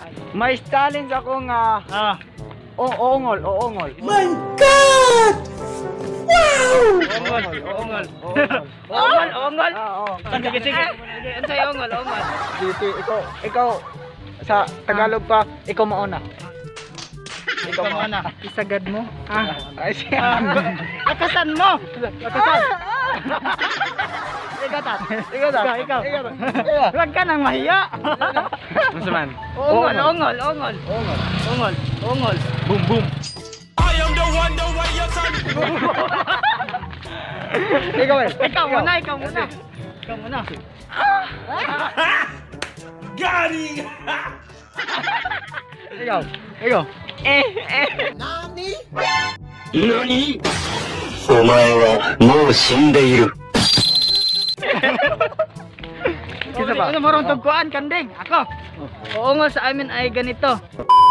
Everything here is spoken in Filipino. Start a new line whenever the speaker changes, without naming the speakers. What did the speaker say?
May challenge ako nga oongol.
My God! Wow!
Ongol. Sige. Unsay ongol.
Dito, ikaw sa Tagalog pa, ikaw mauna.
Ikaw mauna.
Isagad mo. Ay siya.
Lakasan mo. Ikaw. Huwag ka nang mahiya.
Ano man?
Ongol.
Boom boom.
I am the one, the way your son.
Ikaw muna.
Gary!
Ikaw.
何お前はもう死んでいる。
Kisa ba?
Ano marong tugkuan kanding? Ako. Oongol sa amin ay ganito.